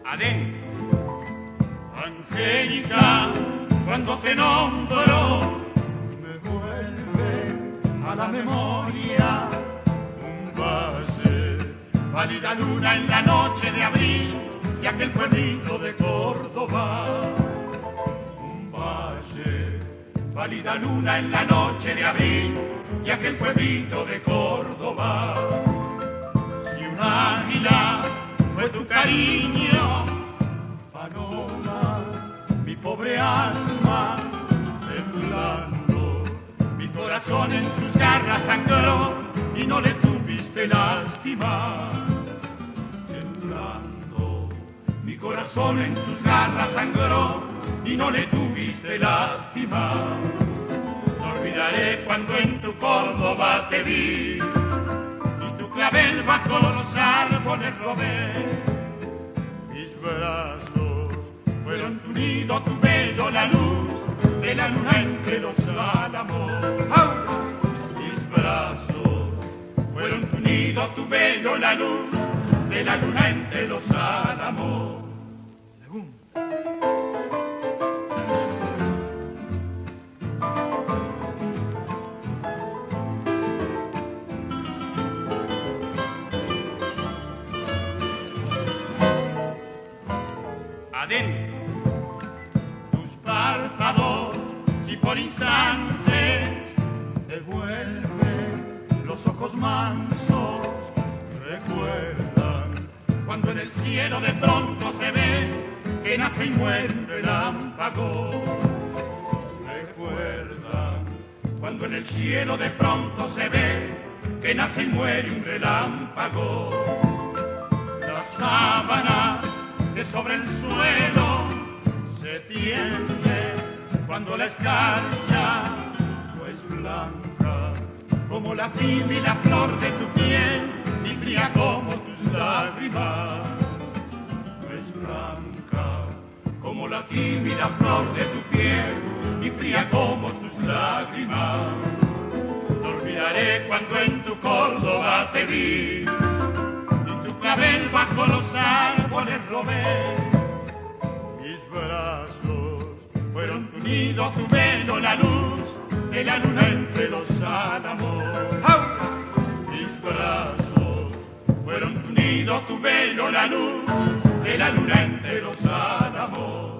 Adén. Angélica, cuando te nombro, me vuelve a la memoria un valle, pálida luna en la noche de abril y aquel pueblito de Córdoba. Un valle, pálida luna en la noche de abril y aquel pueblito de Córdoba. Si un águila fue tu cariño, paloma, mi pobre alma temblando, mi corazón en sus garras sangró y no le tuviste lástima. Temblando, mi corazón en sus garras sangró y no le tuviste lástima. No olvidaré cuando en tu Córdoba te vi y tu clavel bajo los árboles robé. Mis brazos fueron tu nido, tu velo, la luz de la luna entre los álamos. Mis brazos fueron tu nido, tu velo, la luz de la luna entre los álamos. Adén, tus párpados, si por instantes te vuelven los ojos mansos, recuerdan cuando en el cielo de pronto se ve que nace y muere un relámpago. Recuerdan cuando en el cielo de pronto se ve que nace y muere un relámpago. La sábana que sobre el suelo se tiende cuando la escarcha no es blanca como la tímida flor de tu piel, ni fría como tus lágrimas. No es blanca como la tímida flor de tu piel, ni fría como tus lágrimas. No olvidaré cuando en tu Córdoba te vi y tu clavel bajo los árboles robé. Mis brazos fueron tu nido, tu velo, la luz de la luna entre los álamos. Mis brazos fueron tu nido, tu velo, la luz de la luna entre los álamos.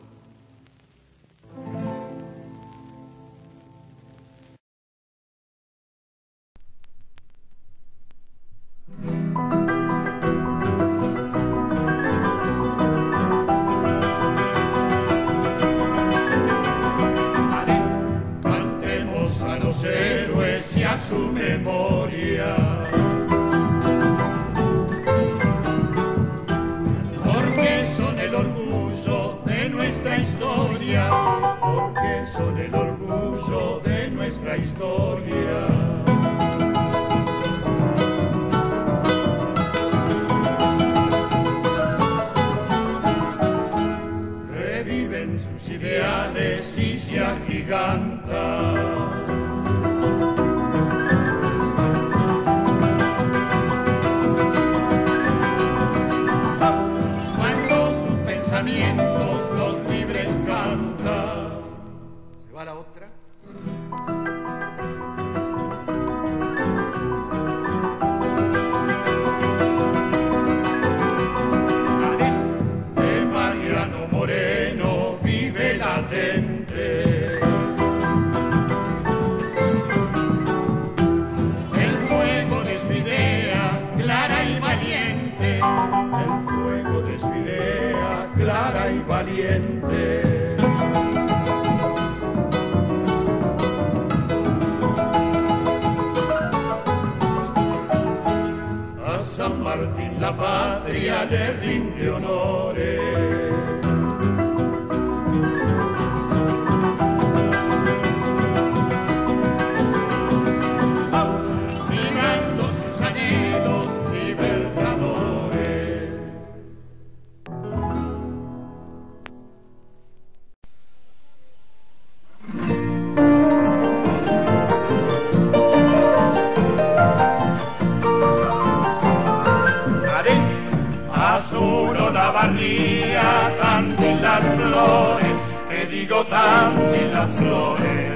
Héroes y a su memoria, porque son el orgullo de nuestra historia, porque son el orgullo de nuestra historia. Reviven sus ideales y se agigantan. Los libres cantan. ¿Se va la otra? De Mariano Moreno vive latente el fuego de su idea clara y valiente, el fuego de su idea clara y valiente. A San Martín la patria le rinde honores. Mirando sus anhelos libertadores. rasuro la barría, canten las flores, te digo canten las flores.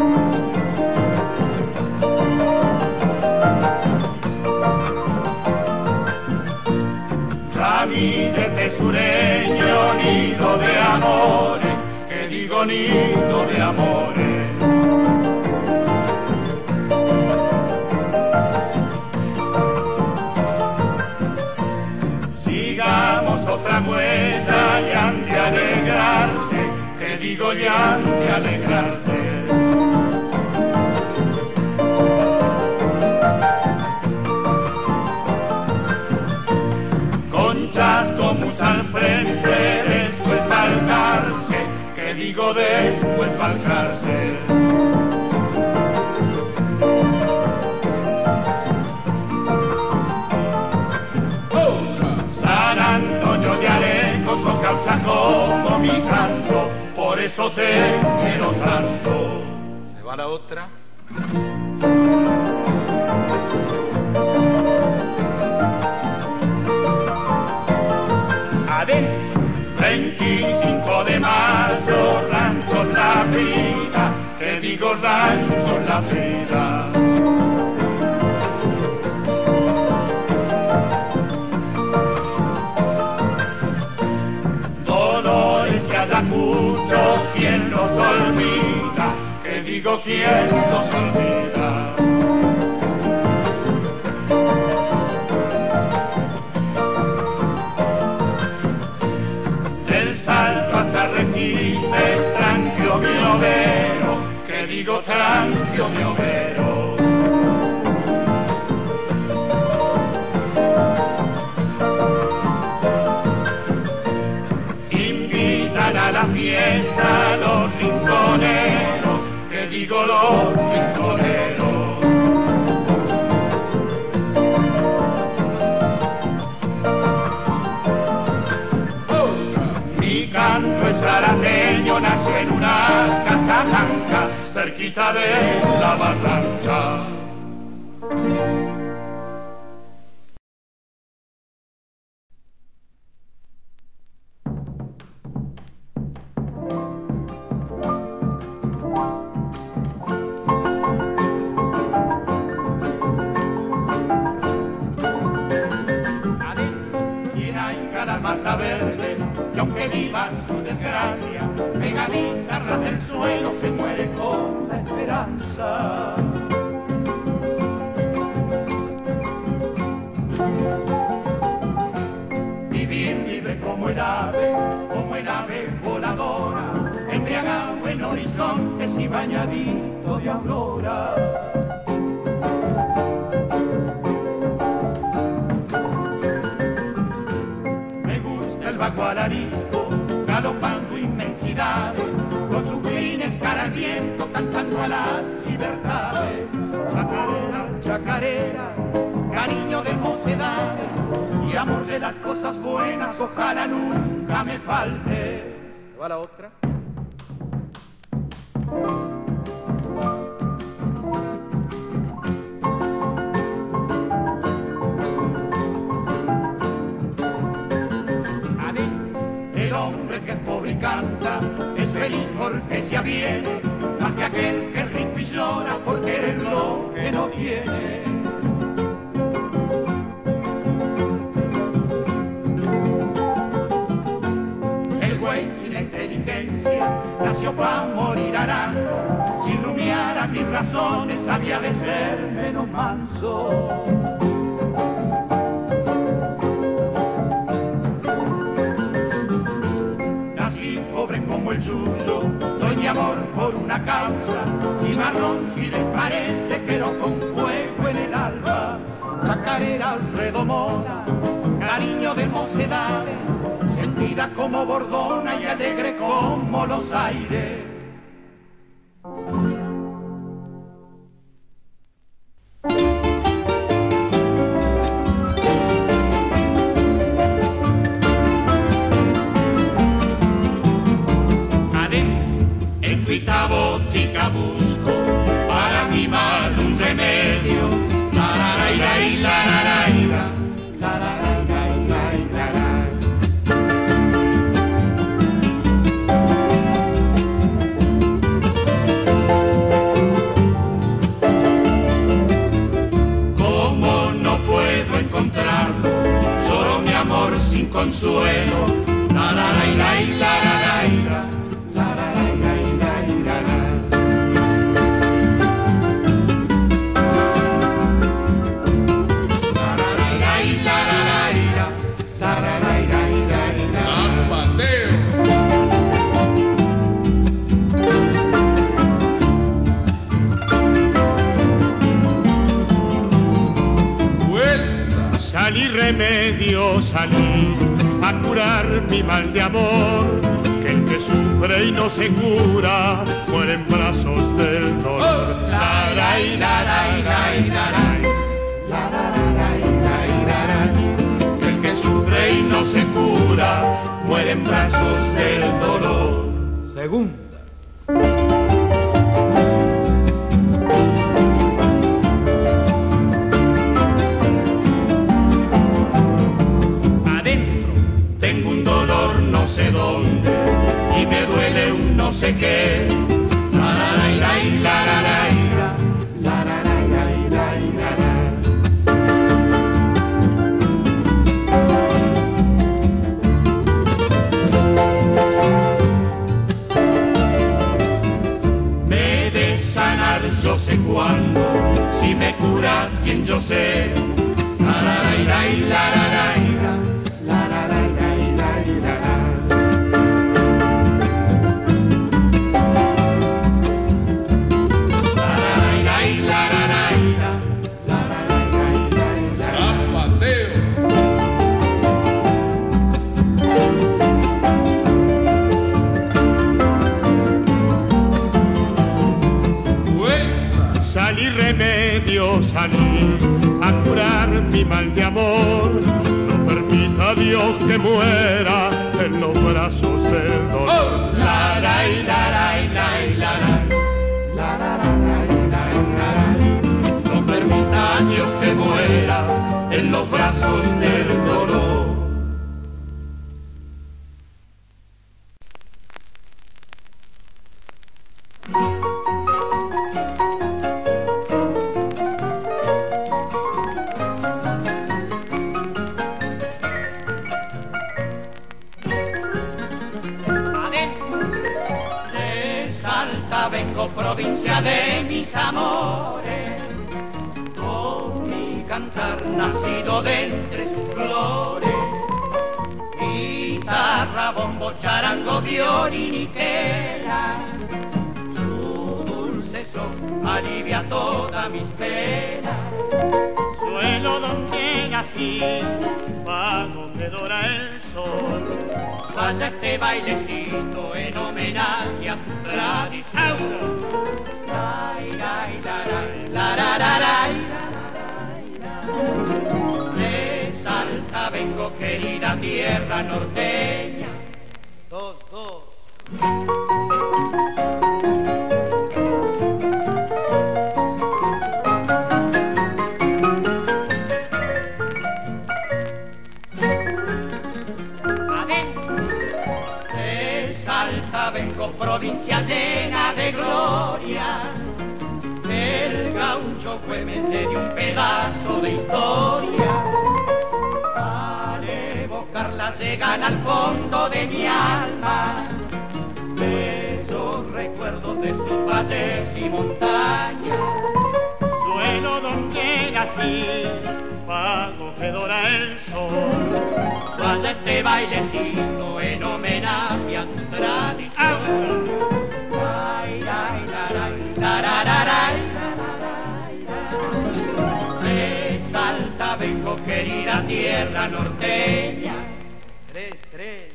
Ramillete sureño, nido de amores, que digo nido de amores. Sigamos otra huella y han de alegrarse, que digo ya han de alegrarse. Como al frente, después balcarse, que digo después balcarse. San Antonio de Alecos, o caucha como mi canto, por eso te quiero tanto. Se va la otra. Adén, 25 de marzo, Ranchos La Vida, te digo Ranchos La Vida. Dolores y Ayacucho, ¿quién los olvida? Que digo ¿quién los olvida? Tranquilo mi overo, que digo tranquilo mi overo. Invitan a la fiesta los rinconeros, que digo los rinconeros. Canto es zarateño, nació en una casa blanca, cerquita de la barranca. La mata verde, y aunque viva su desgracia, pegadita ras del suelo se muere con la esperanza. Vivir libre como el ave voladora, embriagado en horizontes y bañadito de aurora. Al arisco, galopando inmensidades, con sus crines cara al viento, cantando a las libertades. Chacarera, chacarera, cariño de mocedades y amor de las cosas buenas, ojalá nunca me falte. ¿Va la otra? Canta, es feliz porque se aviene, más que aquel que es rico y llora por querer lo que no tiene. El güey sin la inteligencia nació para morir arando, si rumiara mis razones había de ser menos manso. Como el suyo, doy mi amor por una causa, si marrón si les parece, pero con fuego en el alba. Chacarera redomona, cariño de mocedades, sentida como bordona y alegre como los aires. Botica busco para mi mal un remedio. La la la la la la la la la la la la la. suelo. La la la la la la la la la la la la. Salí remedio, salí a curar mi mal de amor, que el que sufre y no se cura muere en brazos del dolor. La la la la la la la. Que el que sufre y no se cura muere en brazos del dolor. Segunda. Tengo un dolor no sé dónde y me duele un no sé qué. La la la la la la la la la la la la. Me he de sanar yo sé cuándo, si me cura quien yo sé. La la la la la la la. Salí remedio, salí a curar mi mal de amor. No permita Dios que muera en los brazos del dolor. La la la la la la la la la. No permita Dios que muera en los brazos del dolor. Vengo provincia de mis amores, con mi cantar nacido de entre sus flores. Guitarra, bombo, charango, violín y quena, su dulce son alivia todas mis penas. Suelo donde nací, pa' donde dora el sol. Vaya este bailecito en homenaje a tu tradición. De Salta vengo, querida tierra norteña. Dos, dos. Vengo provincia llena de gloria, el gaucho Güemes le dio un pedazo de historia. Al evocarla llegan al fondo de mi alma bellos recuerdos de sus valles y montañas. Suelo donde nací, pago que dora el sol. Vaya este bailecito en homenaje a tu tradición. De Salta vengo, querida tierra norteña. Tres, tres.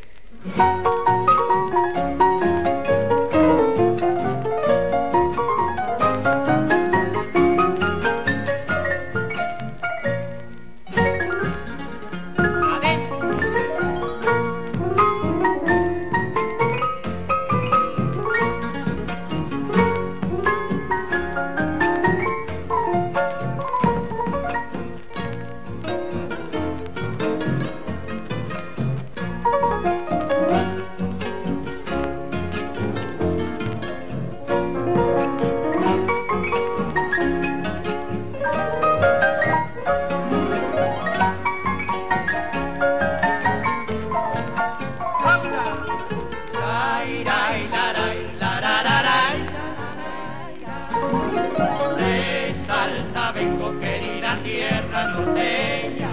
De Salta vengo, querida tierra norteña.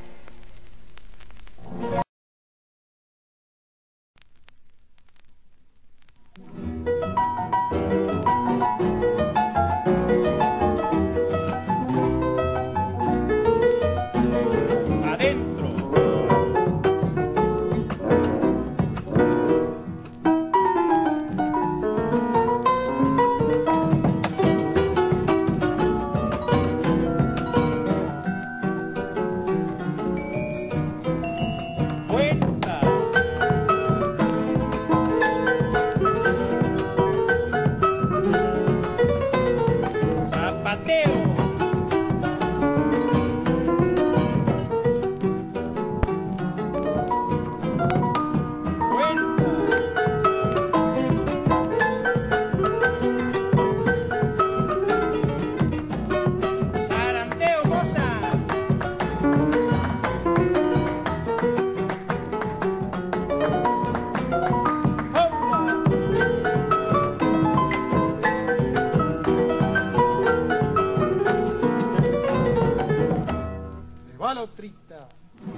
Otrita.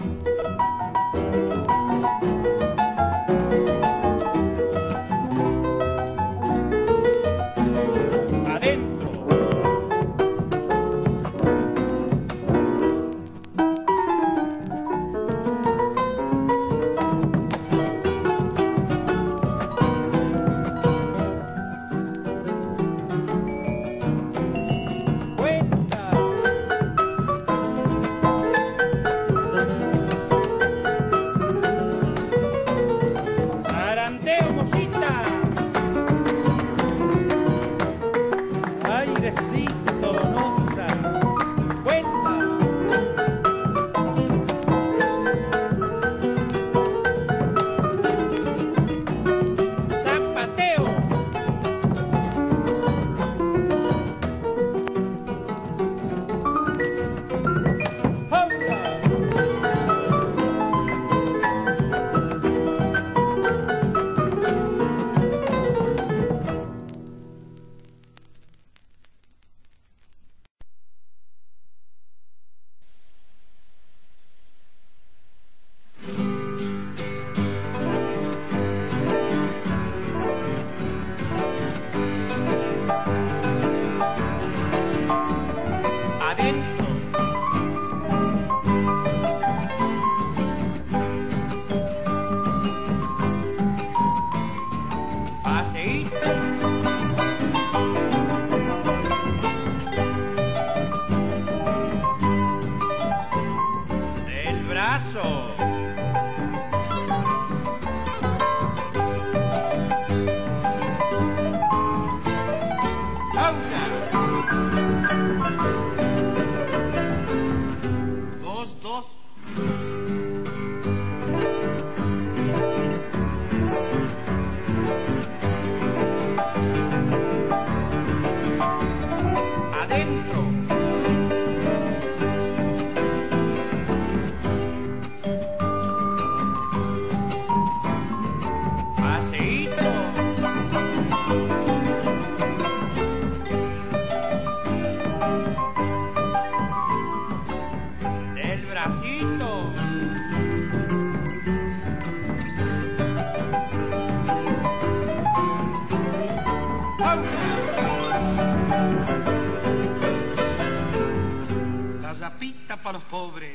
La zapita para los pobres.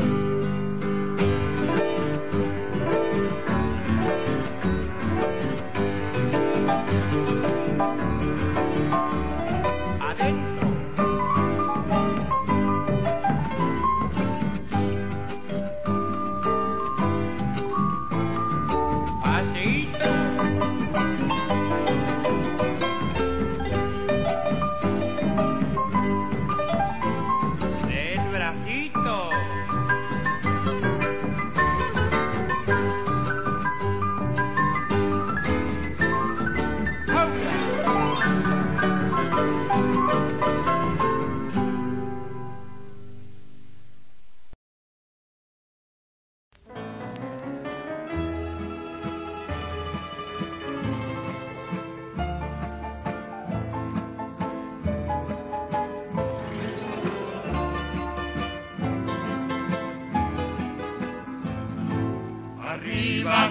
Adentro. Paseíto. Del bracito.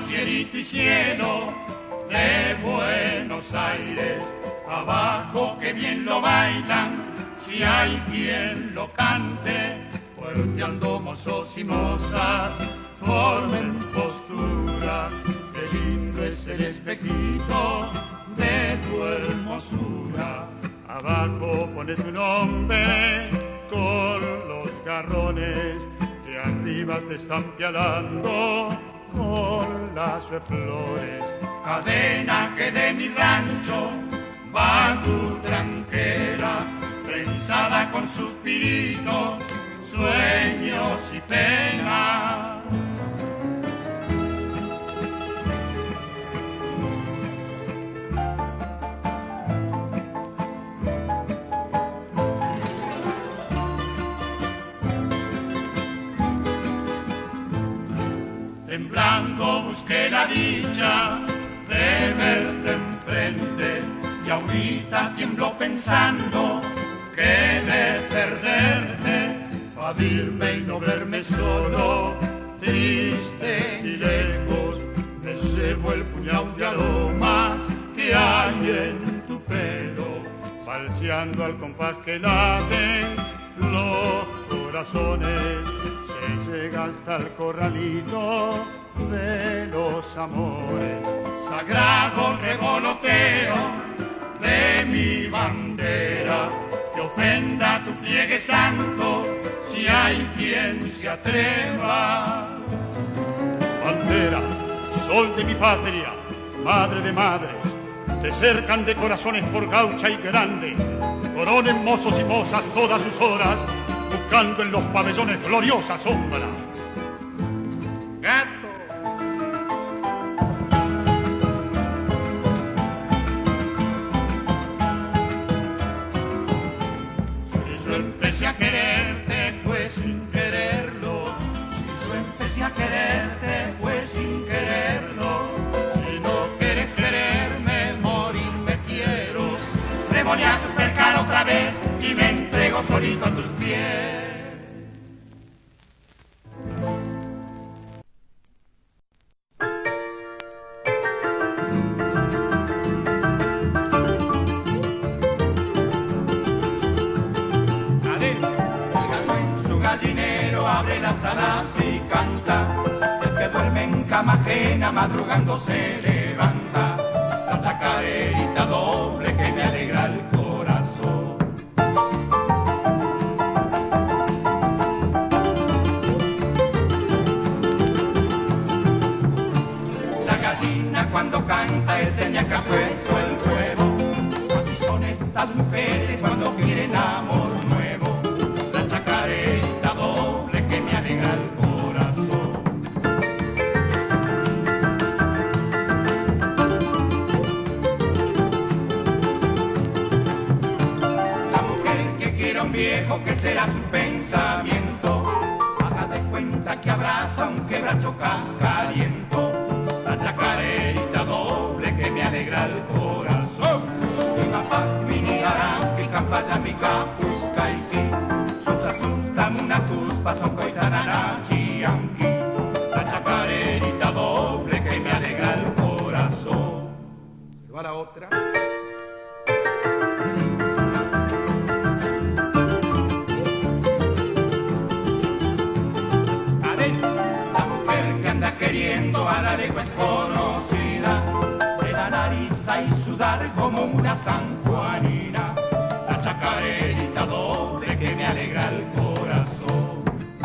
cielito y cielo de Buenos Aires, abajo que bien lo bailan, si hay quien lo cante, fuerteando mozos y mozas, formen postura, qué lindo es el espejito de tu hermosura. Abajo pone tu nombre con los garrones que arriba te están pialando con las de flores. Cadena que de mi rancho va tu tranquera, trenzada con suspiritos, sueños y penas. Temblando busqué la dicha de verte enfrente y ahorita tiemblo pensando que de perderte, pa' irme y no verme solo, triste y lejos, me llevo el puñado de aromas que hay en tu pelo, falseando al compás que late los corazones. Se llega hasta el corralito de los amores, sagrado revoloteo de mi bandera, que ofenda tu pliegue santo si hay quien se atreva. Bandera, sol de mi patria, madre de madres, te cercan de corazones por gaucha y grande, coronen mozos y mozas todas sus horas, buscando en los pabellones gloriosa sombra. Gato. Si yo empecé a quererte fue sin quererlo, si yo empecé a quererte fue sin quererlo, si no quieres quererme, morir me quiero, remolear tu percal otra vez y me entrego solito a tus pies. El gallo en su gallinero abre las alas y canta, el que duerme en cama ajena madrugando se levanta, la chacarerita doble que me alegra el corazón. La gallina cuando canta es señal que ha puesto el huevo, así son estas mujeres cuando quieren amor nuevo, la chacarerita doble que me alegra el corazón. La mujer que quiera un viejo, que será su pensamiento, haga de cuenta que abraza un quebracho cascariento, la chacarerita doble que me alegra el corazón. Mi papá, mi niara, mi campaya, mi capuzca y ki, susta susta munatus, paso coitanana chianqui, la chacarerita doble que me alegra el corazón. Se va la otra. La mujer que anda queriendo a la legua es conocida, de la nariz hay sudar como una sanjuanina, la chacarerita doble que me alegra el corazón.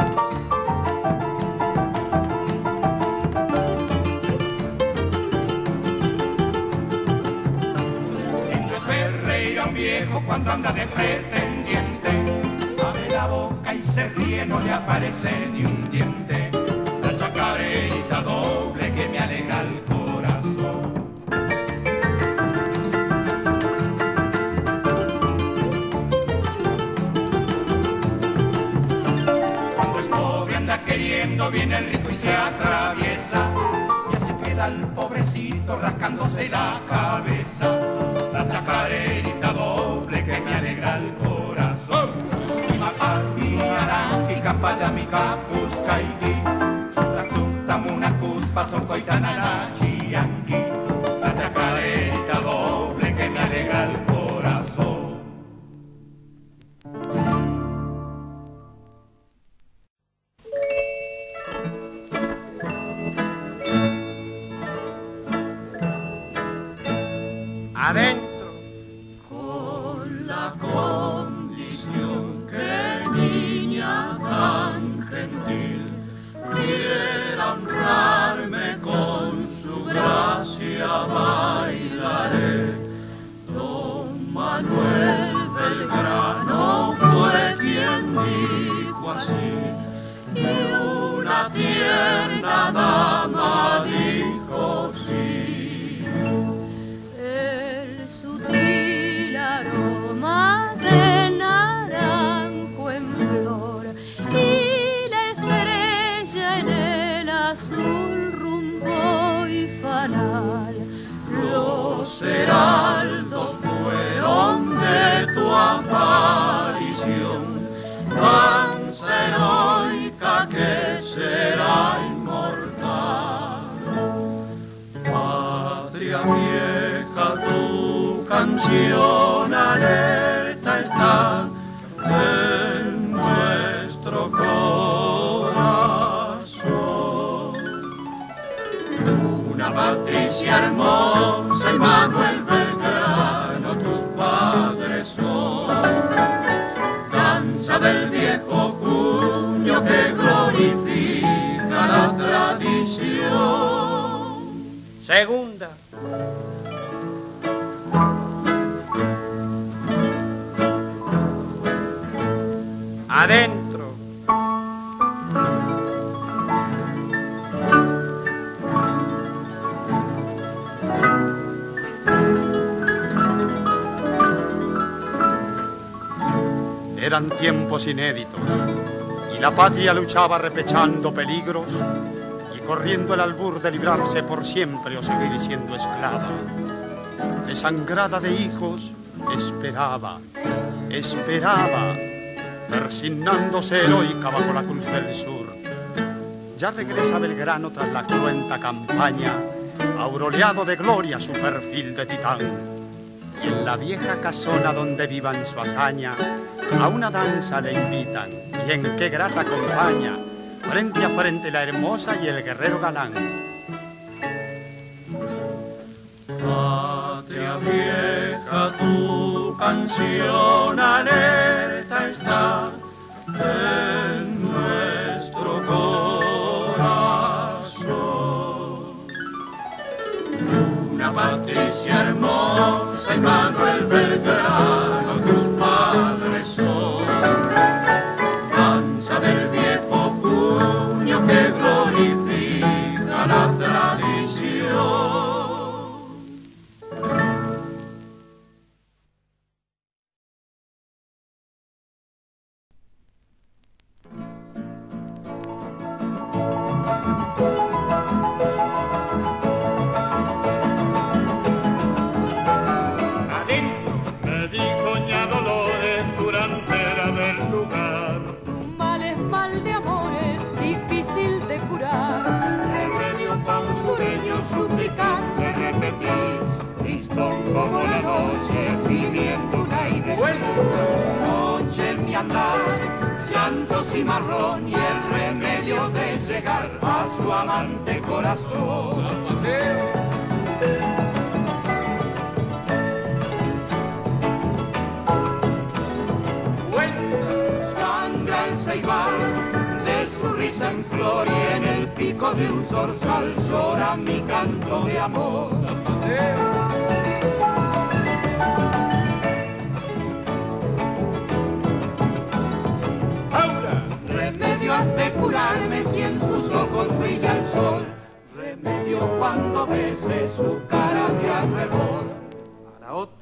Lindo es ver reír a un viejo cuando anda de pretendiente, abre la boca y se ríe, no le aparece ni un diente, la chacarerita doble que me alegra el corazón. Cuando el pobre anda queriendo viene el rico y se atraviesa, y así queda el pobrecito rascándose la cabeza, la chacarerita doble que me alegra el corazón. Mi papá, mi ara, mi campaya, mi capuzca y susta susta munacus, paso coitana chianqui, la chacarerita doble que me alegra el corazón. Adentro. Con la condición que niña tan gentil quiera honrarme con su gracia, bailaré. Don Manuel Belgrano fue quien dijo así, y una tierna dama dijo sí. El sutil aroma del naranjo en flor y la estrella en el azul rumbo y fanal. Los heraldos fueron de tu aparición, danza heroica que será inmortal. Patria vieja, tu canción alerta está en nuestro corazón. Una Patricia hermosa y Manuel Belgrano, tus padres son. Danza del viejo cuño que glorifica la tradición. Segunda. Adentro. Eran tiempos inéditos y la patria luchaba repechando peligros y corriendo el albur de librarse por siempre o seguir siendo esclava. Desangrada de hijos, esperaba, persignándose heroica bajo la cruz del sur. Ya regresa Belgrano tras la cruenta campaña, aureolado de gloria su perfil de titán. Y en la vieja casona donde vivan su hazaña, a una danza le invitan, y en qué grata compañía, frente a frente la hermosa y el guerrero galán. Patria vieja, tu canción alerta está en nuestro corazón. Una Patricia hermosa y Manuel Belgrano, tus padres son. Danza del viejo puño que glorifica la tradición. Me dijo doña Dolores, curandera del lugar. Tu mal es mal de amores, difícil de curar. Remedio pa' un sureño suplicante repetir. Tristón como la noche, viviendo un aire. Noche en mi andar, llanto cimarrón y el remedio de llegar a su amante corazón. Sangra el ceibal de su risa en flor y en el pico de un zorzal llora mi canto de amor. Remedio has de curarme si en sus ojos brilla el sol. Remedio cuando bese su cara de arrebol. A la otra.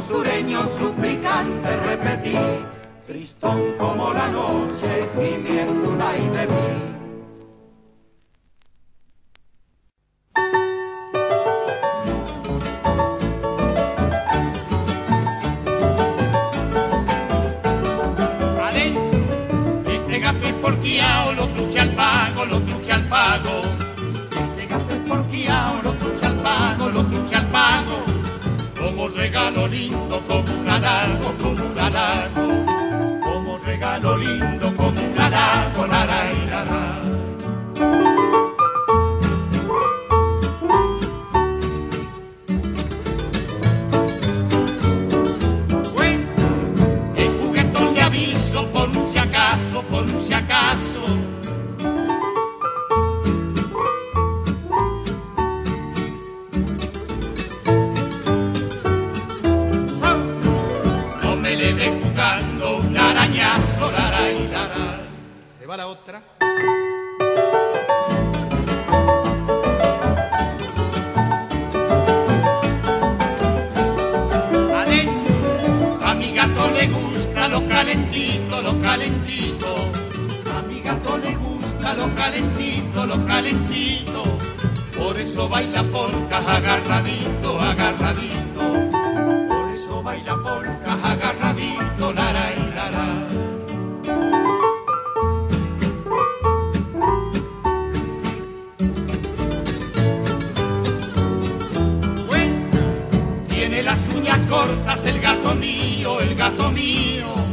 sureño suplicante repetí, tristón como la noche, gimiendo un ay de mí. Este gato es porquiao, lo truje al pago, lo truje al pago. Este gato es porquiao, lo truje al pago, lo truje al pago. Como regalo lindo, como un halago, como un halago. Como regalo lindo, como un halago, lara y lara. Por un si acaso. No me le dé jugando un arañazo, lara y lara. Se va la otra. Adentro, a mi gato le gusta lo calentito, lo calentito. A mi gato le gusta lo calentito, lo calentito. Por eso baila polcas agarradito, agarradito. Por eso baila polcas agarradito, lara y lara. Bueno, tiene las uñas cortas el gato mío, el gato mío.